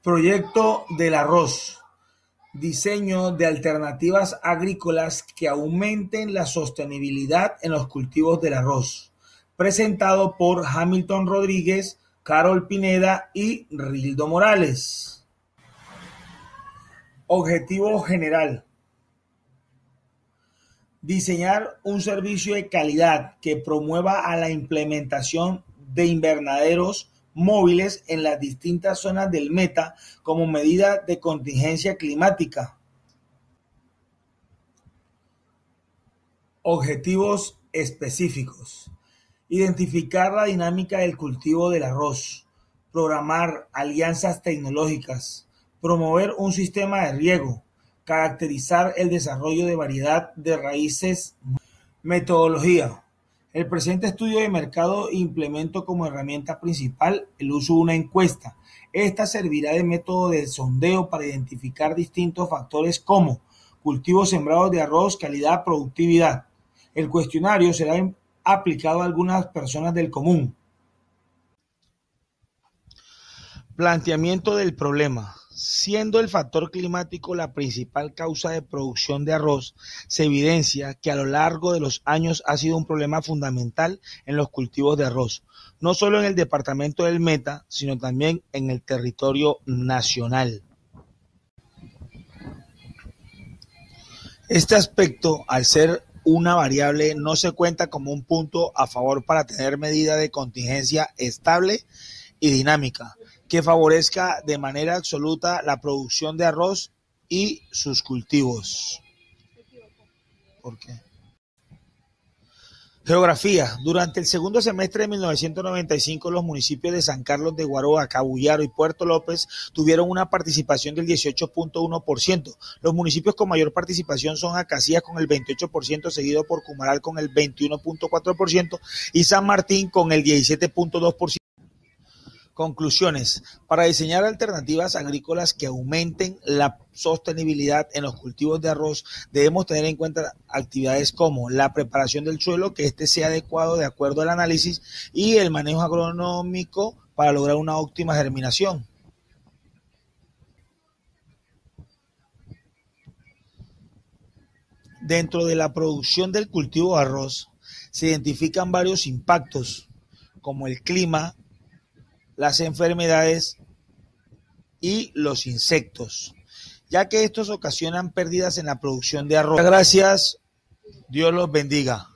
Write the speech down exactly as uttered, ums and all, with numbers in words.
Proyecto del arroz. Diseño de alternativas agrícolas que aumenten la sostenibilidad en los cultivos del arroz. Presentado por Hamilton Rodríguez, Carol Pineda y Rildo Morales. Objetivo general. Diseñar un servicio de calidad que promueva a la implementación de invernaderos móviles en las distintas zonas del Meta como medida de contingencia climática. Objetivos específicos. Identificar la dinámica del cultivo del arroz, programar alianzas tecnológicas, promover un sistema de riego, caracterizar el desarrollo de variedad de raíces. Metodología. El presente estudio de mercado implemento como herramienta principal el uso de una encuesta. Esta servirá de método de sondeo para identificar distintos factores como cultivos sembrados de arroz, calidad, productividad. El cuestionario será aplicado a algunas personas del común. Planteamiento del problema. Siendo el factor climático la principal causa de producción de arroz, se evidencia que a lo largo de los años ha sido un problema fundamental en los cultivos de arroz, no solo en el departamento del Meta, sino también en el territorio nacional. Este aspecto, al ser una variable, no se cuenta como un punto a favor para tener medida de contingencia estable y dinámica, que favorezca de manera absoluta la producción de arroz y sus cultivos. ¿Por qué? Geografía. Durante el segundo semestre de mil novecientos noventa y cinco, los municipios de San Carlos de Guaroa, Cabullaro y Puerto López tuvieron una participación del dieciocho punto uno por ciento. Los municipios con mayor participación son Acacías con el veintiocho por ciento, seguido por Cumaral con el veintiuno punto cuatro por ciento y San Martín con el diecisiete punto dos por ciento. Conclusiones. Para diseñar alternativas agrícolas que aumenten la sostenibilidad en los cultivos de arroz, debemos tener en cuenta actividades como la preparación del suelo, que éste sea adecuado de acuerdo al análisis, y el manejo agronómico para lograr una óptima germinación. Dentro de la producción del cultivo de arroz, se identifican varios impactos, como el clima, las enfermedades y los insectos, ya que estos ocasionan pérdidas en la producción de arroz. Muchas gracias, Dios los bendiga.